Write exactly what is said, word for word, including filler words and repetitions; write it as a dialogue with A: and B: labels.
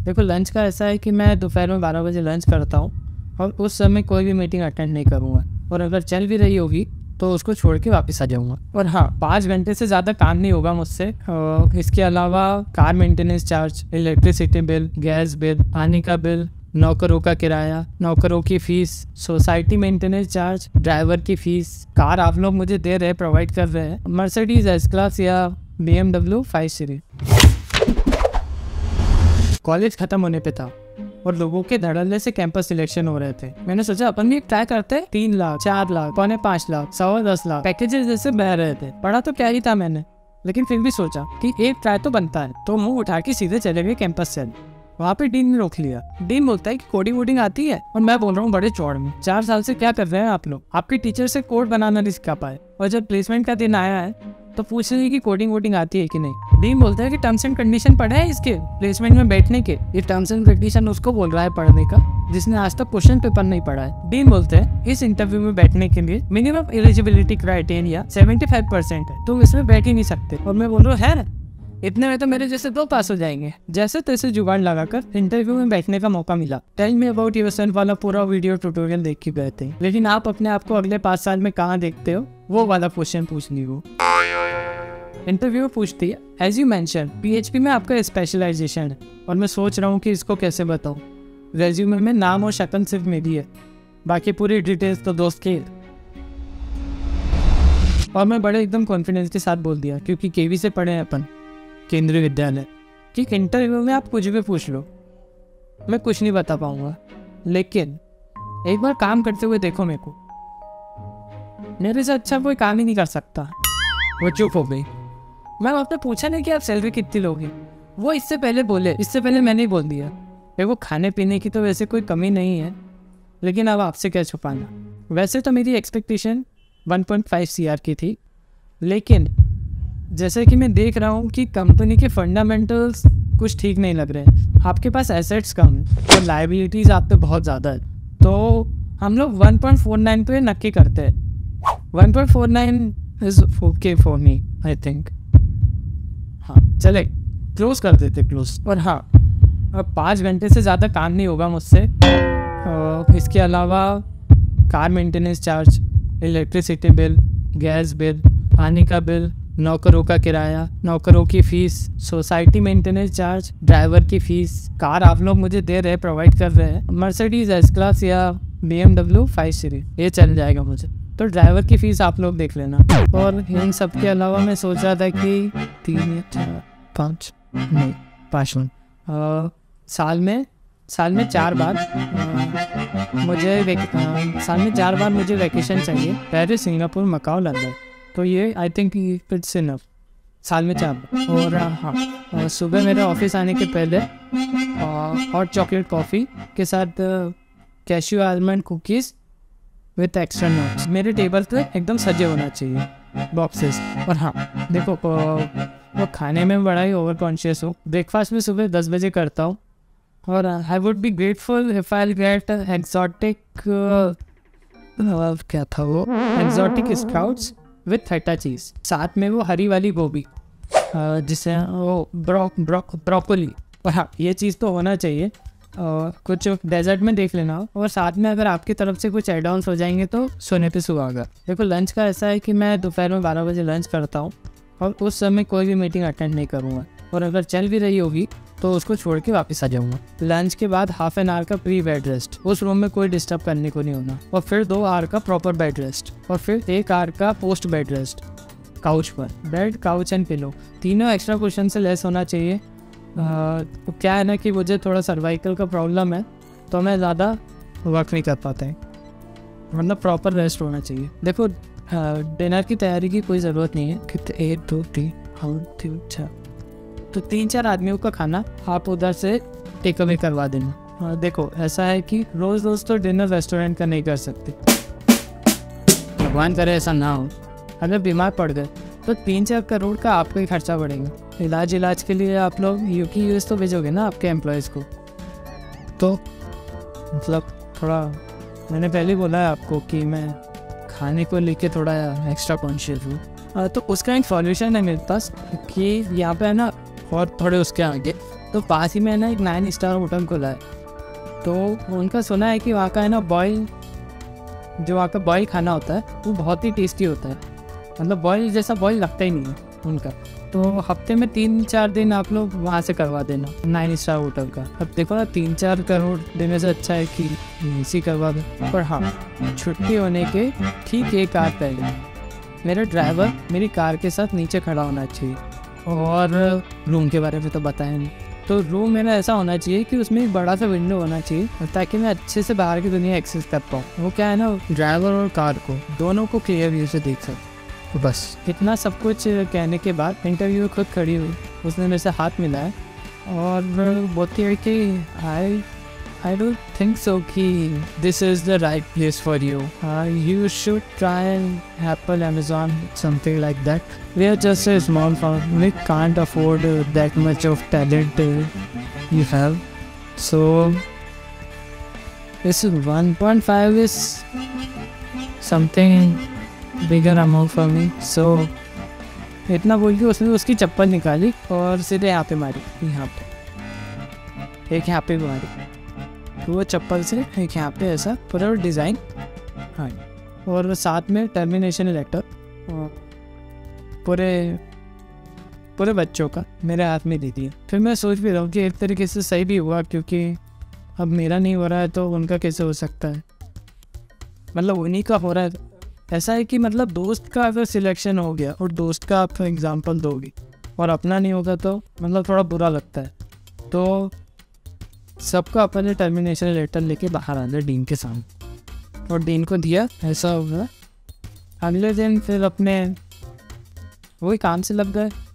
A: देखो लंच का ऐसा है कि मैं दोपहर में बारह बजे लंच करता हूँ और उस समय कोई भी मीटिंग अटेंड नहीं करूँगा, और अगर चल भी रही होगी तो उसको छोड़ के वापस आ जाऊँगा। और हाँ, पाँच घंटे से ज़्यादा काम नहीं होगा मुझसे। इसके अलावा car maintenance charge, electricity bill, gas bill, पानी का बिल, नौकरों का किराया, नौकरों की fees, society maintenance charge, driver की फीस, कार आप लोग मुझे दे रहे प्रोवाइड कर रहे हैं, मर्सिडीज एस क्लास या B M W five series. College खत्म होने पे था और लोगों के धड़ल्ले से कैंपस सिलेक्शन हो रहे थे। मैंने सोचा अपन भी ट्राई करते हैं। तीन लाख, चार लाख, पौने पाँच लाख, सवा दस लाख पैकेजेस जैसे बह रहे थे। पढ़ा तो क्या ही था मैंने, लेकिन फिर भी सोचा कि एक ट्राई तो बनता है, तो मुंह उठा के सीधे चले गए कैंपस से। वहाँ पे डीन ने रोक लिया। डीन बोलता है कि कोडिंग वोडिंग आती है, और मैं बोल रहा हूँ बड़े चौड़ में, चार साल से क्या कर रहे हैं आप लोग? आपके टीचर से कोड बनाना नहीं सिखा पाए, और जब प्लेसमेंट का दिन आया है तो पूछ रहे हैं कि कोडिंग वोडिंग आती है कि नहीं। डीन बोलता है कि टर्म्स एंड कंडीशन पढ़े हैं इसके प्लेसमेंट में बैठने के। ये टर्म्स एंड कंडीशन उसको बोल रहा है पढ़ने का जिसने आज तक क्वेश्चन पेपर नहीं पढ़ा है। डीन बोलते हैं इस इंटरव्यू में बैठने के लिए minimum eligibility criteria seventy five percent है, तुम इसमें बैठ ही नहीं सकते। और मैं बोल रहा हूँ है, इतने में तो मेरे जैसे दो पास हो जाएंगे। जैसे तैसे जुगाड़ लगाकर इंटरव्यू में बैठने का मौका मिला। टेल मी अबाउट योरसेल्फ वाला पूरा वीडियो ट्यूटोरियल देख के गए थे, लेकिन आप अपने आप को अगले पाँच साल में कहाँ देखते हो, वो वाला क्वेश्चन पूछ ली। वो इंटरव्यू पूछती है एज यू मेंशन पीएचपी में आपका स्पेशलाइजेशन है, और मैं सोच रहा हूँ कि इसको कैसे बताऊँ। रेज्यूमे में नाम और शक्ल सिर्फ मेरी है, बाकी पूरी डिटेल्स तो दोस्त की। और मैं बड़े एकदम कॉन्फिडेंस के साथ बोल दिया, क्योंकि केवी से पढ़े हैं अपन, केंद्रीय विद्यालय, कि इंटरव्यू में आप कुछ भी पूछ लो, मैं कुछ नहीं बता पाऊंगा, लेकिन एक बार काम करते हुए देखो मेरे को, मेरे से अच्छा कोई काम ही नहीं कर सकता। वो चुप हो गई। मैं आपने पूछा नहीं कि आप सैलरी कितनी लोगे, वो इससे पहले बोले, इससे पहले मैंने ही बोल दिया। देखो खाने पीने की तो वैसे कोई कमी नहीं है, लेकिन अब आपसे क्या छुपाना। वैसे तो मेरी expectation one point five C R की थी, लेकिन जैसे कि मैं देख रहा हूँ कि कंपनी के फंडामेंटल्स कुछ ठीक नहीं लग रहे हैं। आपके पास एसेट्स कम है और लाइबिलिटीज आप पे बहुत ज़्यादा है, तो हम लोग वन पॉइंट फोर नाइन पे नक्की करते हैं। One point four nine is okay for me I think. हाँ चले क्लोज कर देते क्लोज। और हाँ, अब पाँच घंटे से ज़्यादा काम नहीं होगा मुझसे। इसके अलावा car maintenance charge, electricity bill, gas bill, पानी का बिल, नौकरों का किराया, नौकरों की fees, society maintenance charge, driver की फीस, कार आप लोग मुझे दे रहे प्रोवाइड कर रहे हैं, मर्सिडीज एस क्लास या B M W five series, ये चल जाएगा मुझे। तो ड्राइवर की फीस आप लोग देख लेना। और इन सब के अलावा मैं सोच रहा था कि तीन या चार पाँच नहीं पाँच मिनट साल में साल में चार बार आ, मुझे आ, साल में चार बार मुझे वैकेशन चाहिए, पेरिस, सिंगापुर, मकाओ, लंदन। तो ये आई थिंक इट्स इनफ, साल में चार बार। और हाँ, सुबह मेरे ऑफिस आने के पहले हॉट चॉकलेट कॉफ़ी के साथ cashew almond cookies with extra nuts मेरे टेबल पे एकदम सजे होना चाहिए, बॉक्सेस। और हाँ देखो, वो खाने में बड़ा ही ओवर कॉन्शियस हूँ। ब्रेकफास्ट में सुबह दस बजे करता हूँ, और I would be grateful if I get exotic, क्या था वो, exotic sprouts with feta cheese, साथ में वो हरी वाली गोभी जिसे वो ब्रो ब्रो ब्रोकोली। और हाँ, ये चीज़ तो होना चाहिए। और कुछ डेजर्ट में देख लेना, और साथ में अगर आपकी तरफ से कुछ एड ऑन्स हो जाएंगे तो सोने पे सुहागा। देखो लंच का ऐसा है कि मैं दोपहर में बारह बजे लंच करता हूँ, और उस समय कोई भी मीटिंग अटेंड नहीं करूँगा, और अगर चल भी रही होगी तो उसको छोड़ के वापस आ जाऊँगा। लंच के बाद हाफ एन आवर का प्री बेड रेस्ट, उस रूम में कोई डिस्टर्ब करने को नहीं होना, और फिर दो आवर का प्रॉपर बेड रेस्ट, और फिर एक आवर का पोस्ट बेड रेस्ट काउच पर। बेड, काउच एंड पिलो तीनों एक्स्ट्रा क्वेश्चन से लेस होना चाहिए। तो क्या है ना कि मुझे थोड़ा सर्वाइकल का प्रॉब्लम है, तो मैं ज़्यादा वर्क नहीं कर पाता है, मतलब प्रॉपर रेस्ट होना चाहिए। देखो डिनर की तैयारी की कोई ज़रूरत नहीं है। कितने, एक दो तीन हाँ तीन चार, तो तीन चार आदमियों का खाना आप उधर से टेक अवे करवा देना। हाँ देखो ऐसा है कि रोज़ रोज़ तो डिनर रेस्टोरेंट का नहीं कर सकते, भगवान करे ऐसा ना हो। अगर बीमार पड़ गए तो तीन चार करोड़ का आपको ही खर्चा पड़ेगा। इलाज इलाज के लिए आप लोग यू की यूएस तो भेजोगे ना आपके एम्प्लॉयज़ को, तो मतलब थोड़ा मैंने पहले ही बोला है आपको कि मैं खाने को लेके थोड़ा एक्स्ट्रा कॉन्शियस हूँ। तो उसका एक सॉल्यूशन है मेरे पास कि यहाँ पे है ना, और थोड़े उसके आगे तो पास ही में ना एक नाइन स्टार होटल खुला है, तो उनका सुना है कि वहाँ का है ना बॉयल, जो वहाँ का बॉयल खाना होता है वो बहुत ही टेस्टी होता है, मतलब बॉयल जैसा बॉयल लगता ही नहीं है उनका। तो हफ्ते में तीन चार दिन आप लोग वहाँ से करवा देना नाइन स्टार होटल का। अब देखो ना, तीन चार करोड़ देने से अच्छा है कि इसी करवा दो। पर हाँ, छुट्टी होने के ठीक एक आध पहले मेरा ड्राइवर मेरी कार के साथ नीचे खड़ा होना चाहिए, और रूम के बारे में तो बताया नहीं। तो रूम मेरा ऐसा होना चाहिए कि उसमें एक बड़ा सा विंडो होना चाहिए ताकि मैं अच्छे से बाहर की दुनिया एक्सेस कर पाऊँ। वो क्या है ना, ड्राइवर और कार को दोनों को क्लियर व्यू से देख सकूँ। तो बस इतना सब कुछ कहने के बाद इंटरव्यू खुद खड़ी हुई, उसने मेरे से हाथ मिलाया और बोलती है कि आई आई डोंट थिंक सो कि this is the right place for you, you should try Apple, Amazon, something like that. We are just a small firm, we can't afford that much of talent you have, so this one point five is something bigger amount for me. So इतना बोल के उसने उसकी चप्पल निकाली और सीधे यहाँ पे मारी, यहाँ पे एक यहाँ पे भी मारी, तो वो चप्पल से एक यहाँ पे ऐसा पूरा डिज़ाइन, हाँ, और साथ में टर्मिनेशन लेटर पूरे पूरे बच्चों का मेरे हाथ में दे दिया। फिर मैं सोच भी रहा हूँ कि एक तरीके से सही भी हुआ, क्योंकि अब मेरा नहीं हो रहा है तो उनका कैसे हो सकता है, मतलब उन्हीं का हो रहा है। ऐसा है कि मतलब दोस्त का अगर सिलेक्शन हो गया और दोस्त का आप एग्जांपल दोगे और अपना नहीं होगा तो मतलब थोड़ा बुरा लगता है। तो सबको अपने टर्मिनेशन लेटर लेके बाहर आ गए डीन के सामने, और डीन को दिया। ऐसा होगा अगले दिन फिर अपने वही काम से लग गए।